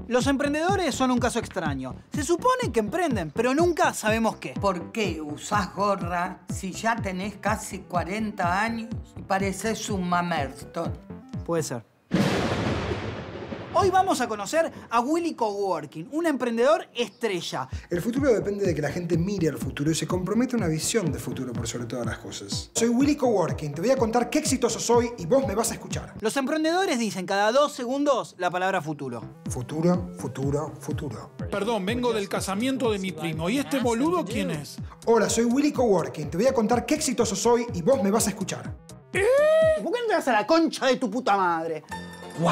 Los emprendedores son un caso extraño. Se supone que emprenden, pero nunca sabemos qué. ¿Por qué usás gorra si ya tenés casi 40 años y pareces un mamerto? Puede ser. Hoy vamos a conocer a Willy Coworking, un emprendedor estrella. El futuro depende de que la gente mire al futuro y se comprometa a una visión de futuro por sobre todas las cosas. Soy Willy Coworking, te voy a contar qué exitoso soy y vos me vas a escuchar. Los emprendedores dicen cada 2 segundos la palabra futuro. Futuro, futuro, futuro. Perdón, vengo del casamiento de mi primo. ¿Y este boludo quién es? Hola, soy Willy Coworking, te voy a contar qué exitoso soy y vos me vas a escuchar. ¿Por qué no te vas a la concha de tu puta madre? ¡Wow!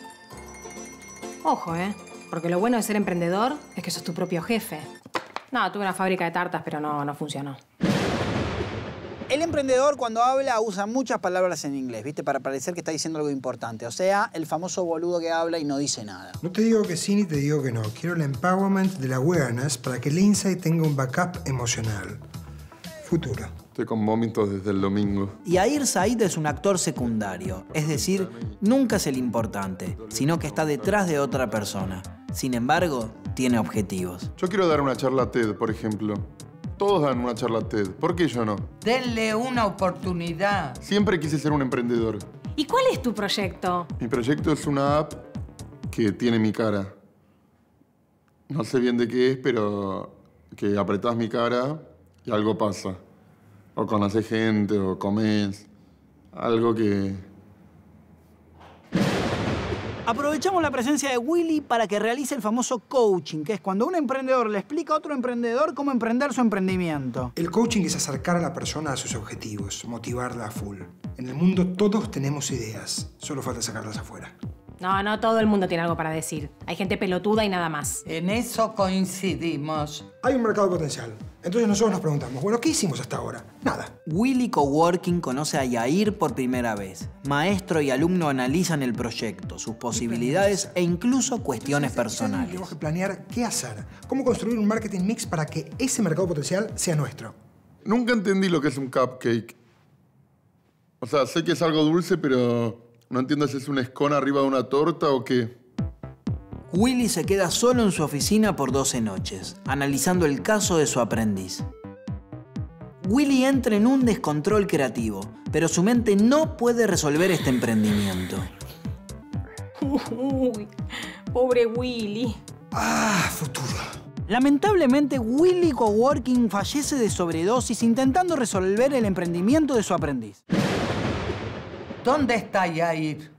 Ojo, porque lo bueno de ser emprendedor es que sos tu propio jefe. No, tuve una fábrica de tartas, pero no funcionó. El emprendedor cuando habla usa muchas palabras en inglés, ¿viste? Para parecer que está diciendo algo importante. O sea, el famoso boludo que habla y no dice nada. No te digo que sí ni te digo que no. Quiero el empowerment de la awareness para que el insight tenga un backup emocional. Futuro. Estoy con vómitos desde el domingo. Yair Said es un actor secundario, es decir, nunca es el importante, sino que está detrás de otra persona. Sin embargo, tiene objetivos. Yo quiero dar una charla TED, por ejemplo. Todos dan una charla TED. ¿Por qué yo no? Denle una oportunidad. Siempre quise ser un emprendedor. ¿Y cuál es tu proyecto? Mi proyecto es una app que tiene mi cara. No sé bien de qué es, pero que apretás mi cara y algo pasa. O conocés gente, o comés. Algo que... Aprovechamos la presencia de Willy para que realice el famoso coaching, que es cuando un emprendedor le explica a otro emprendedor cómo emprender su emprendimiento. El coaching es acercar a la persona a sus objetivos, motivarla a full. En el mundo todos tenemos ideas, solo falta sacarlas afuera. No todo el mundo tiene algo para decir. Hay gente pelotuda y nada más. En eso coincidimos. Hay un mercado potencial. Entonces nosotros nos preguntamos, bueno, ¿qué hicimos hasta ahora? Nada. Willy Coworking conoce a Yair por primera vez. Maestro y alumno analizan el proyecto, sus posibilidades e incluso cuestiones personales. Tenemos que planear qué hacer, cómo construir un marketing mix para que ese mercado potencial sea nuestro. Nunca entendí lo que es un cupcake. O sea, sé que es algo dulce, pero no entiendo si es un scone arriba de una torta o qué. Willy se queda solo en su oficina por 12 noches, analizando el caso de su aprendiz. Willy entra en un descontrol creativo, pero su mente no puede resolver este emprendimiento. Uy, pobre Willy. Futuro. Lamentablemente, Willy Coworking fallece de sobredosis intentando resolver el emprendimiento de su aprendiz. ¿Dónde está Yair?